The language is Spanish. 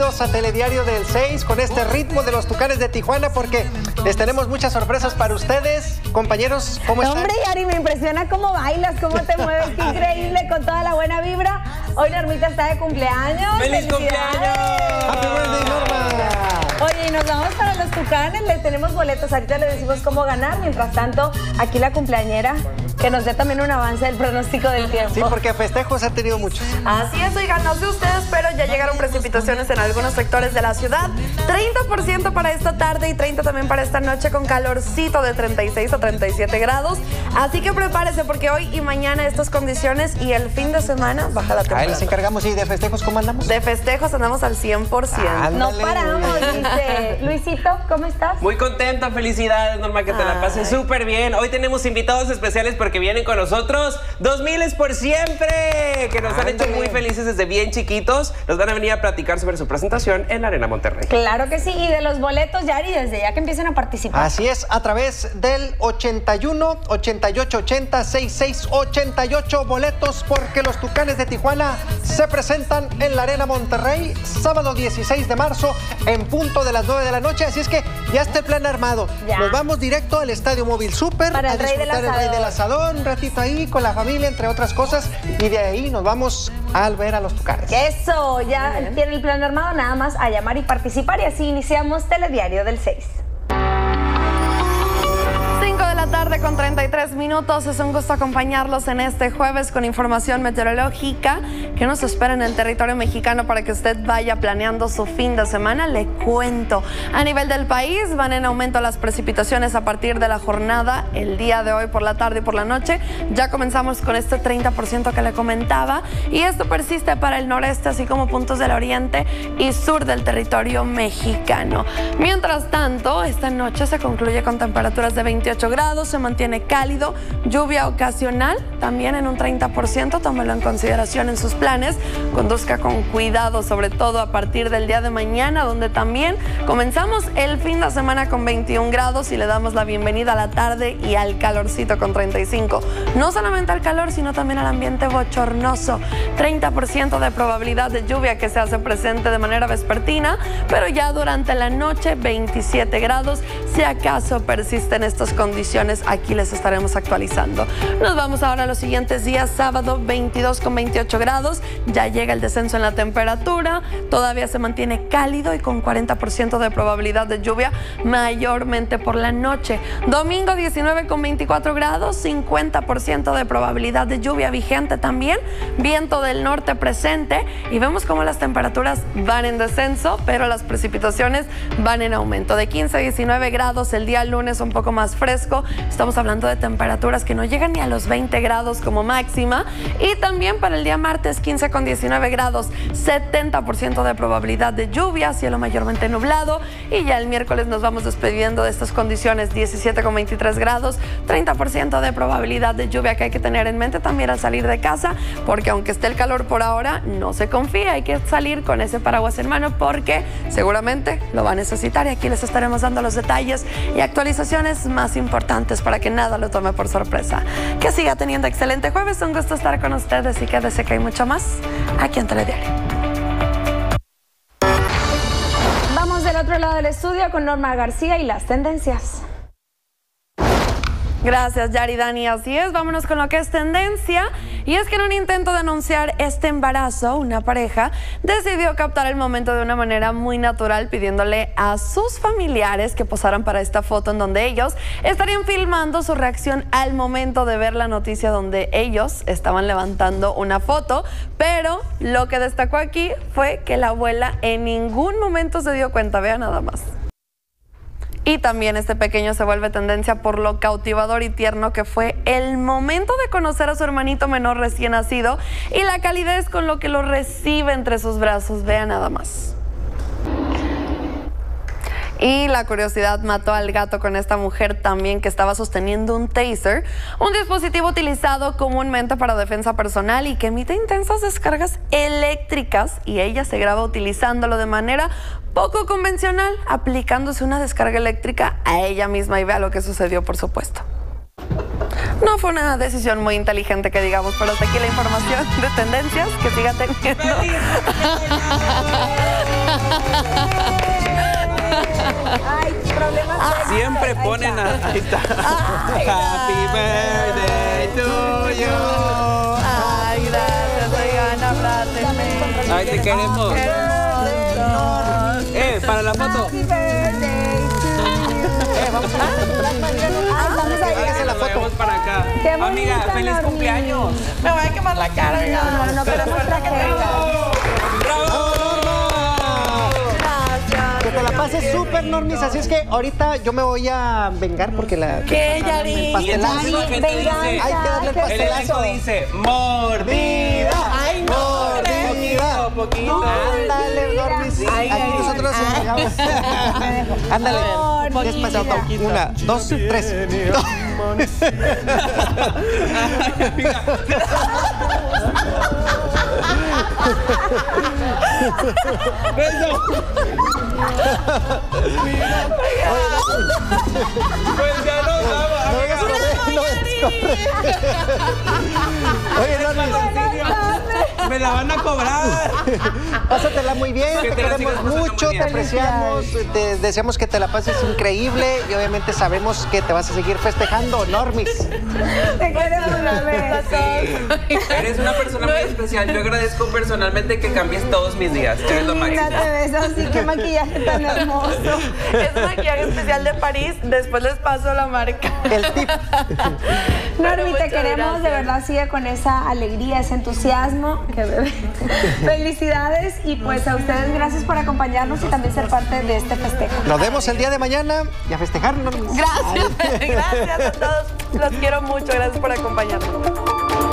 bienvenidos a Telediario del 6 con este ritmo de los Tucanes de Tijuana porque les tenemos muchas sorpresas para ustedes. Compañeros, ¿cómo están? Hombre, Yari, me impresiona cómo bailas, cómo te mueves, qué increíble, con toda la buena vibra. Hoy Normita está de cumpleaños. ¡Feliz cumpleaños! ¡Happy birthday, Norma! Oye, y nos vamos para los Tucanes, les tenemos boletos, ahorita les decimos cómo ganar. Mientras tanto, aquí la cumpleañera, que nos dé también un avance del pronóstico del tiempo. Sí, porque festejos ha tenido muchos. Así es, oigan, no sé ustedes, pero ya llegaron precipitaciones en algunos sectores de la ciudad. 30% para esta tarde y 30% también para esta noche, con calorcito de 36 a 37 grados. Así que prepárese porque hoy y mañana estas condiciones y el fin de semana baja la temperatura. Ahí les encargamos. ¿Y de festejos cómo andamos? De festejos andamos al 100%. No paramos, dice. Luisito, ¿cómo estás? Muy contento, felicidades, Norma, que te la pases súper bien. Hoy tenemos invitados especiales porque vienen con nosotros 2000 es por siempre, que nos han hecho muy felices desde bien chiquitos. Nos van a venir a platicar sobre su presentación en la Arena Monterrey. Claro que sí, y de los boletos, Yari, desde ya que empiecen a participar. Así es, a través del 81 88 80 66 88 boletos, porque los Tucanes de Tijuana se presentan en la Arena Monterrey sábado 16 de marzo en punto de las 9 de la noche. Así es que ya está el plan armado. Ya. Nos vamos directo al Estadio Móvil Super para a disfrutar el Rey del Asador, un ratito ahí con la familia, entre otras cosas, y de ahí nos vamos a ver a los Tucanes. Eso, ya tiene el plan armado, nada más a llamar y participar, y así iniciamos Telediario del 6. 5 de la tarde con 33 minutos. Es un gusto acompañarlos en este jueves con información meteorológica que nos espera en el territorio mexicano para que usted vaya planeando su fin de semana. Le cuento, a nivel del país van en aumento las precipitaciones a partir de la jornada. El día de hoy por la tarde y por la noche ya comenzamos con este 30% que le comentaba, y esto persiste para el noreste así como puntos del oriente y sur del territorio mexicano. Mientras tanto, esta noche se concluye con temperaturas de 28 grados, se mantiene cálido, lluvia ocasional también en un 30%, tómelo en consideración en sus planes, conduzca con cuidado, sobre todo a partir del día de mañana, donde también comenzamos el fin de semana con 21 grados y le damos la bienvenida a la tarde y al calorcito con 35. No solamente al calor, sino también al ambiente bochornoso, 30% de probabilidad de lluvia que se hace presente de manera vespertina, pero ya durante la noche 27 grados, si acaso persisten estas condiciones, aquí les estaremos actualizando. Nos vamos ahora a los siguientes días. Sábado 22 con 28 grados, ya llega el descenso en la temperatura, todavía se mantiene cálido y con 40% de probabilidad de lluvia mayormente por la noche. Domingo 19 con 24 grados, 50% de probabilidad de lluvia vigente también, viento del norte presente, y vemos cómo las temperaturas van en descenso, pero las precipitaciones van en aumento. De 15 a 19 grados el día lunes, un poco más fresco, estamos hablando de temperaturas que no llegan ni a los 20 grados como máxima, y también para el día martes 15 con 19 grados, 70% de probabilidad de lluvia, cielo mayormente nublado, y ya el miércoles nos vamos despidiendo de estas condiciones, 17 con 23 grados, 30% de probabilidad de lluvia que hay que tener en mente también al salir de casa, porque aunque esté el calor por ahora, no se confía, hay que salir con ese paraguas en mano porque seguramente lo va a necesitar, y aquí les estaremos dando los detalles y actualizaciones más importantes para que nada lo tome por sorpresa. Que siga teniendo excelente jueves, un gusto estar con ustedes y quédese que hay mucho más aquí en Telediario. Vamos del otro lado del estudio con Norma García y las tendencias. Gracias, Yari, Dani, así es, vámonos con lo que es tendencia, y es que en un intento de anunciar este embarazo, una pareja decidió captar el momento de una manera muy natural, pidiéndole a sus familiares que posaran para esta foto en donde ellos estarían filmando su reacción al momento de ver la noticia, donde ellos estaban levantando una foto, pero lo que destacó aquí fue que la abuela en ningún momento se dio cuenta, vean nada más. Y también este pequeño se vuelve tendencia por lo cautivador y tierno que fue el momento de conocer a su hermanito menor recién nacido y la calidez con lo que lo recibe entre sus brazos. Vean nada más. Y la curiosidad mató al gato con esta mujer también, que estaba sosteniendo un taser, un dispositivo utilizado comúnmente para defensa personal y que emite intensas descargas eléctricas, y ella se graba utilizándolo de manera poco convencional, aplicándose una descarga eléctrica a ella misma, y vea lo que sucedió, por supuesto. No fue una decisión muy inteligente que digamos, pero hasta aquí la información de tendencias que siga teniendo. Ay, problemas. Siempre ponen a... Ahí está. Happy birthday to you. Ay, gracias, oigan, abrázame. Ay, te queremos. Para la foto. Happy birthday to you. Vamos a Vamos a Hágase la foto. Vamos para acá. Qué bonita, Amiga, feliz Normi. cumpleaños. Me voy a quemar la cara, oiga. No queremos tragedia. ¡Bravo! Que te la pases súper, Normis. Así es que ahorita yo me voy a vengar porque la... ¿Qué, Yari? El Y pastelazo. entonces la gente venganza. dice... Hay que darle el El El elenco pastelazo. dice, mordida. Ay, no, Mordida. Poquito. Ándale, Normis. Ay, Aquí ay, nosotros ay. entregamos. Ándale. Despacito. 1, 2, 3. ¡Beso! Pues ya nos vamos, No amiga. corre. Oye, Normis. Me la van a cobrar. Pásatela muy bien, Que te te la queremos sigas pasando mucho, muy te bien. apreciamos, te deseamos que te la pases increíble y obviamente sabemos que te vas a seguir festejando, Normis. Te queremos una vez. Eres una persona muy especial. Yo agradezco personalmente que cambies todos mis días. Eres lo Linda, máximo. te beso, sí, qué maquillaje tan hermoso. Es maquillaje especial de París. Después les paso la marca. El tip. Normi, te muchas queremos, de gracias. verdad, sigue con esa alegría, ese entusiasmo. Qué bebé. Felicidades y pues a ustedes gracias por acompañarnos y también ser parte de este festejo. Nos vemos el día de mañana y a festejar, Normis. Gracias, gracias a todos. Los quiero mucho. Gracias por acompañarnos.